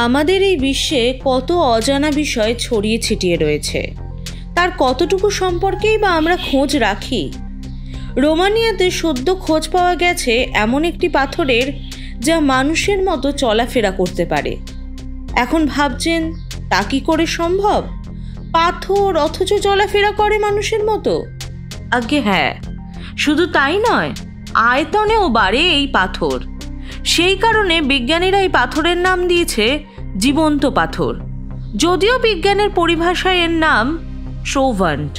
আমাদের এই বিশ্বে কত অজানা বিষয় ছড়িয়ে ছিটিয়ে রয়েছে, তার কতটুকু সম্পর্কেই বা আমরা খোঁজ রাখি। রোমানিয়াতে সদ্য খোঁজ পাওয়া গেছে এমন একটি পাথরের যা মানুষের মতো চলাফেরা করতে পারে। এখন ভাবছেন তা কি করে সম্ভব? পাথর অথচ চলাফেরা করে মানুষের মতো? আগে হ্যাঁ, শুধু তাই নয়, আয়তনেও বাড়ে এই পাথর। সেই কারণে বিজ্ঞানীরা এই পাথরের নাম দিয়েছে জীবন্ত পাথর, যদিও বিজ্ঞানের পরিভাষায় এর নাম ট্রোভান্ট।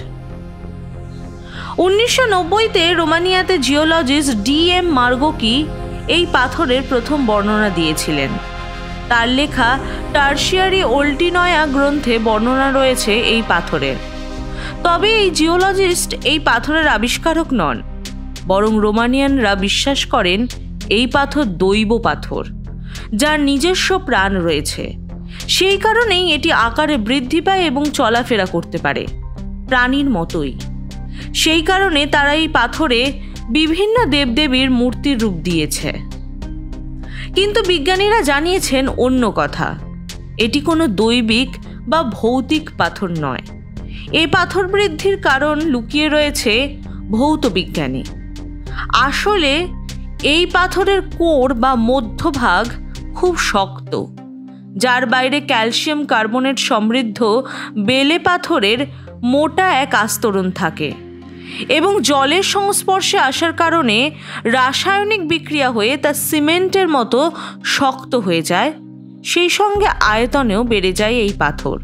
1990-তে রোমানিয়াতে জিওলজিস্ট DM মার্গোকি এই পাথরের প্রথম বর্ণনা দিয়েছিলেন। তার লেখা টার্সিয়ারি ওল্টিনয়া গ্রন্থে বর্ণনা রয়েছে এই পাথরের। তবে এই জিওলজিস্ট এই পাথরের আবিষ্কারক নন, বরং রোমানিয়ানরা বিশ্বাস করেন এই পাথর দৈব পাথর, যার নিজস্ব প্রাণ রয়েছে। সেই কারণেই এটি আকারে বৃদ্ধি পায় এবং চলাফেরা করতে পারে প্রাণীর মতোই। সেই কারণে তারা এই পাথরে বিভিন্ন দেবদেবীর মূর্তির রূপ দিয়েছে। কিন্তু বিজ্ঞানীরা জানিয়েছেন অন্য কথা, এটি কোনো দৈবিক বা ভৌতিক পাথর নয়। এই পাথর বৃদ্ধির কারণ লুকিয়ে রয়েছে ভৌত বিজ্ঞানী। আসলে এই পাথরের কোর বা মধ্যভাগ খুব শক্ত, যার বাইরে ক্যালসিয়াম কার্বনেট সমৃদ্ধ বেলে পাথরের মোটা এক আস্তরণ থাকে এবং জলের সংস্পর্শে আসার কারণে রাসায়নিক বিক্রিয়া হয়ে তা সিমেন্টের মতো শক্ত হয়ে যায়। সেই সঙ্গে আয়তনেও বেড়ে যায় এই পাথর।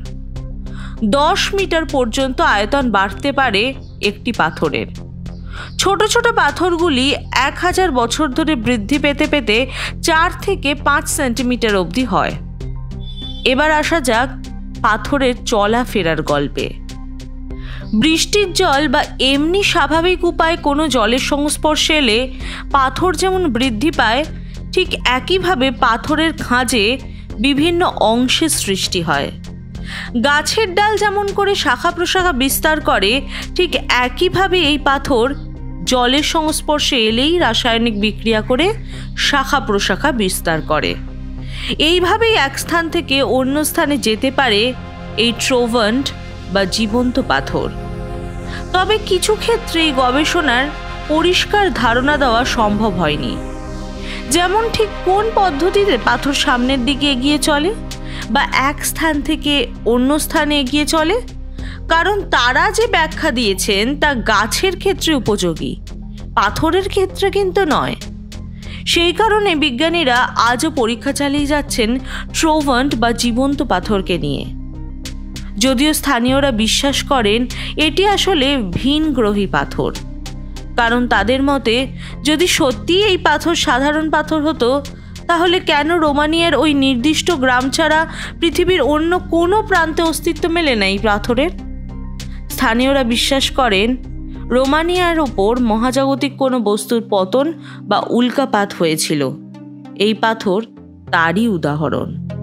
10 মিটার পর্যন্ত আয়তন বাড়তে পারে একটি পাথরের। ছোট ছোট পাথরগুলি 1000 বছর ধরে বৃদ্ধি পেতে পেতে 4 থেকে 5 সেন্টিমিটার অবধি হয়। এবার আসা যাক পাথরের চলাফেরার গল্পে। বৃষ্টির জল বা এমনি স্বাভাবিক উপায়ে কোনো জলের সংস্পর্শে এলে পাথর যেমন বৃদ্ধি পায়, ঠিক একইভাবে পাথরের খাঁজে বিভিন্ন অংশের সৃষ্টি হয়। গাছের ডাল যেমন করে শাখা প্রশাখা বিস্তার করে, ঠিক একইভাবে এই পাথর জলের সংস্পর্শে এলেই রাসায়নিক বিক্রিয়া করে শাখা প্রশাখা বিস্তার করে। এইভাবেই এক স্থান থেকে অন্য স্থানে যেতে পারে এই ট্রোভান্ট বা জীবন্ত পাথর। তবে কিছু ক্ষেত্রে এই গবেষণার পরিষ্কার ধারণা দেওয়া সম্ভব হয়নি, যেমন ঠিক কোন পদ্ধতিতে পাথর সামনের দিকে এগিয়ে চলে বা এক স্থান থেকে অন্য স্থানে এগিয়ে চলে, কারণ তারা যে ব্যাখ্যা দিয়েছেন তা গাছের ক্ষেত্রে উপযোগী, পাথরের ক্ষেত্রে কিন্তু নয়। সেই কারণে বিজ্ঞানীরা আজও পরীক্ষা চালিয়ে যাচ্ছেন ট্রোভান্ট বা জীবন্ত পাথরকে নিয়ে, যদিও স্থানীয়রা বিশ্বাস করেন এটি আসলে ভিনগ্রহী পাথর। কারণ তাদের মতে যদি সত্যিই এই পাথর সাধারণ পাথর হতো, তাহলে কেন রোমানিয়ার ওই নির্দিষ্ট গ্রাম ছাড়া পৃথিবীর অন্য কোনো প্রান্তে অস্তিত্ব মেলে না এই পাথরের? স্থানীয়রা বিশ্বাস করেন রোমানিয়ার ওপর মহাজাগতিক কোনো বস্তুর পতন বা উল্কাপাত হয়েছিল। এই পাথর তারই উদাহরণ।